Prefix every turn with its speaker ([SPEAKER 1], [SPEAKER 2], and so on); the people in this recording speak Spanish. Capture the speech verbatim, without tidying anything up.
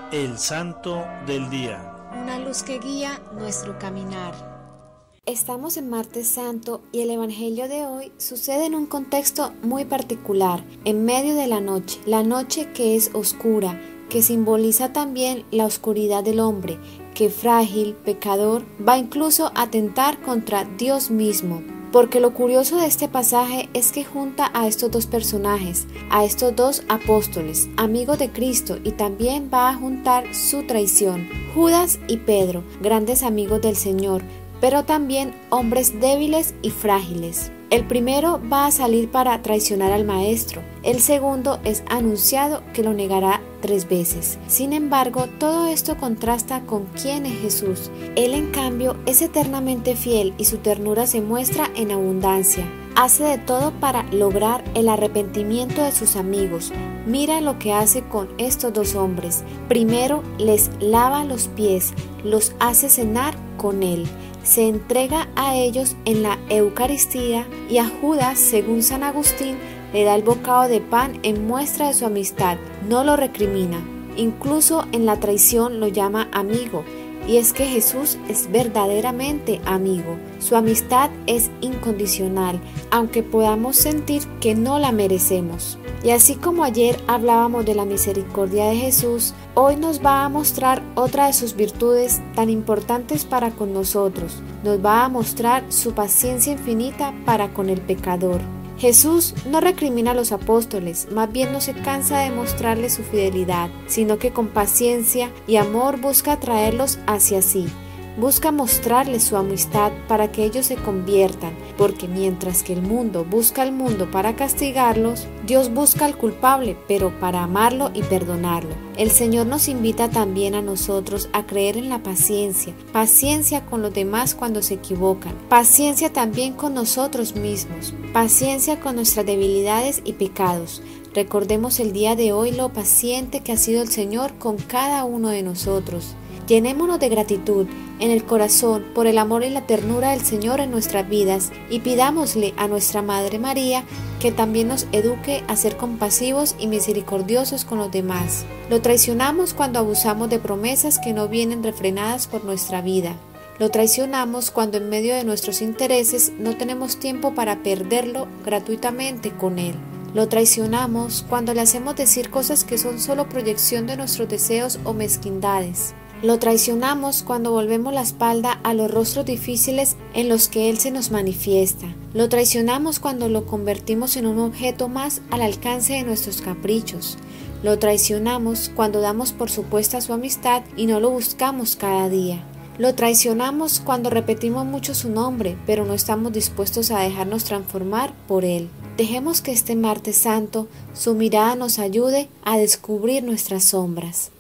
[SPEAKER 1] El Santo del Día.
[SPEAKER 2] Una luz que guía nuestro caminar.
[SPEAKER 3] Estamos en Martes Santo y el Evangelio de hoy sucede en un contexto muy particular, en medio de la noche, la noche que es oscura, que simboliza también la oscuridad del hombre, que frágil, pecador, va incluso a atentar contra Dios mismo. Porque lo curioso de este pasaje es que junta a estos dos personajes, a estos dos apóstoles, amigos de Cristo, y también va a juntar su traición. Judas y Pedro, grandes amigos del Señor, pero también hombres débiles y frágiles. El primero va a salir para traicionar al Maestro, el segundo es anunciado que lo negará tres veces. Sin embargo, todo esto contrasta con quién es Jesús. Él, en cambio, es eternamente fiel y su ternura se muestra en abundancia. Hace de todo para lograr el arrepentimiento de sus amigos. Mira lo que hace con estos dos hombres. Primero, les lava los pies, los hace cenar con él. Se entrega a ellos en la Eucaristía y a Judas, según San Agustín, le da el bocado de pan en muestra de su amistad, no lo recrimina. Incluso en la traición lo llama amigo, y es que Jesús es verdaderamente amigo. Su amistad es incondicional, aunque podamos sentir que no la merecemos. Y así como ayer hablábamos de la misericordia de Jesús, hoy nos va a mostrar otra de sus virtudes tan importantes para con nosotros. Nos va a mostrar su paciencia infinita para con el pecador. Jesús no recrimina a los apóstoles, más bien no se cansa de mostrarles su fidelidad, sino que con paciencia y amor busca atraerlos hacia sí. Busca mostrarles su amistad para que ellos se conviertan, porque mientras que el mundo busca al mundo para castigarlos, Dios busca al culpable, pero para amarlo y perdonarlo. El Señor nos invita también a nosotros a creer en la paciencia, paciencia con los demás cuando se equivocan, paciencia también con nosotros mismos, paciencia con nuestras debilidades y pecados. Recordemos el día de hoy lo paciente que ha sido el Señor con cada uno de nosotros. Llenémonos de gratitud en el corazón por el amor y la ternura del Señor en nuestras vidas y pidámosle a nuestra Madre María que también nos eduque a ser compasivos y misericordiosos con los demás. Lo traicionamos cuando abusamos de promesas que no vienen refrenadas por nuestra vida. Lo traicionamos cuando en medio de nuestros intereses no tenemos tiempo para perderlo gratuitamente con Él. Lo traicionamos cuando le hacemos decir cosas que son solo proyección de nuestros deseos o mezquindades. Lo traicionamos cuando volvemos la espalda a los rostros difíciles en los que Él se nos manifiesta. Lo traicionamos cuando lo convertimos en un objeto más al alcance de nuestros caprichos. Lo traicionamos cuando damos por supuesta su amistad y no lo buscamos cada día. Lo traicionamos cuando repetimos mucho su nombre, pero no estamos dispuestos a dejarnos transformar por Él. Dejemos que este Martes Santo su mirada nos ayude a descubrir nuestras sombras.